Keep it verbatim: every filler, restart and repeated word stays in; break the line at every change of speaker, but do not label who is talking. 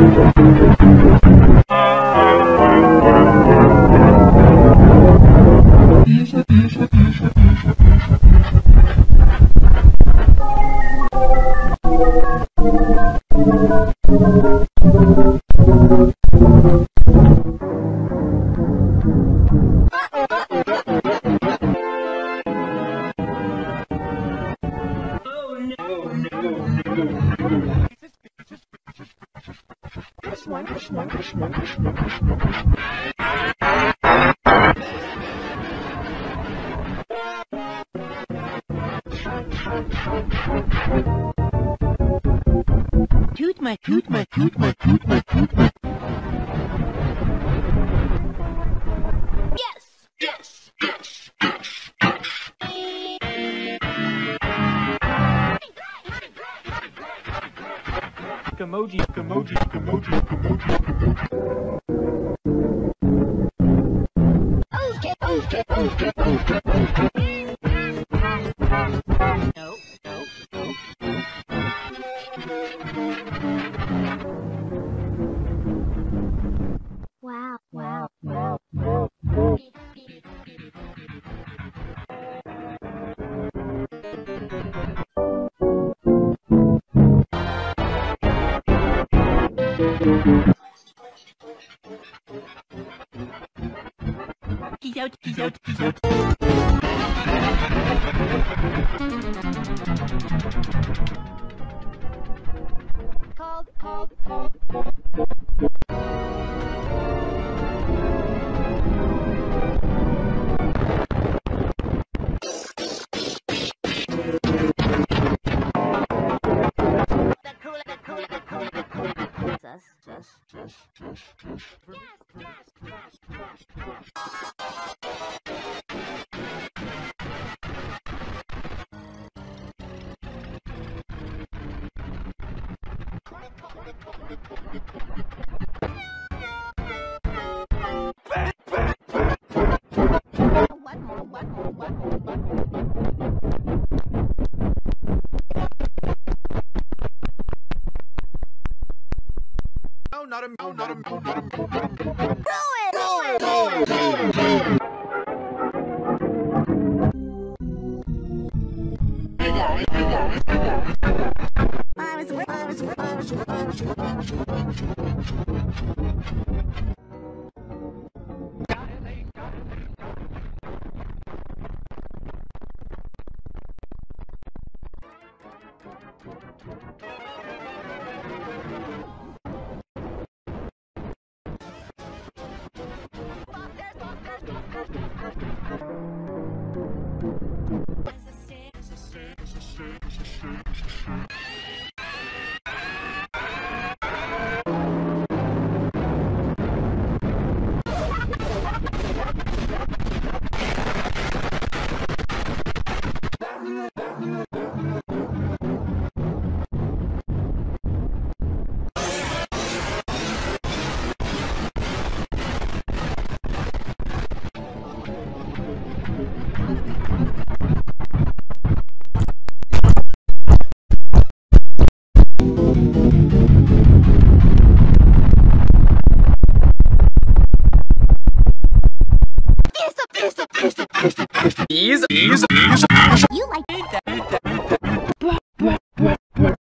Toot my, toot my, toot my, toot my, toot my.
Yes! Yes! Yes!
Emoji, emoji, emoji, emoji.
Okay, okay, okay, okay, okay.
No, no, no.
Wow,
Wow,
wow.
wow, wow. He's out, he's out, he's out.
Called, called, called.
No, not a, no, not a, no, not a, no, not a.
Ruin! Ruin! Ruin! Ruin!
Hey guys, hey guys, hey guys.
I was, I was, I was, I was, I was.
Ease, ease, ease, ease.
You like that?